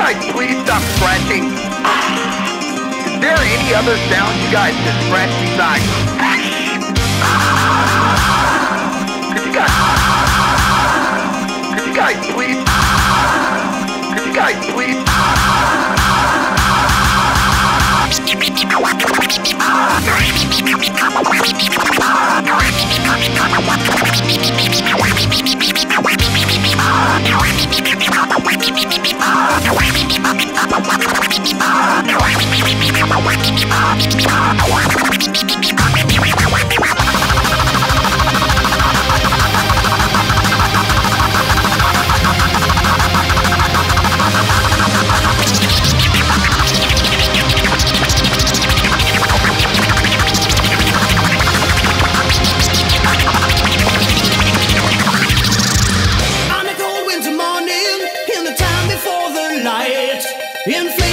guys please stop scratching? Is there any other sound you guys can scratch besides? Could you guys please? Could you guys please? On a cold winter morning, in the time before the light, in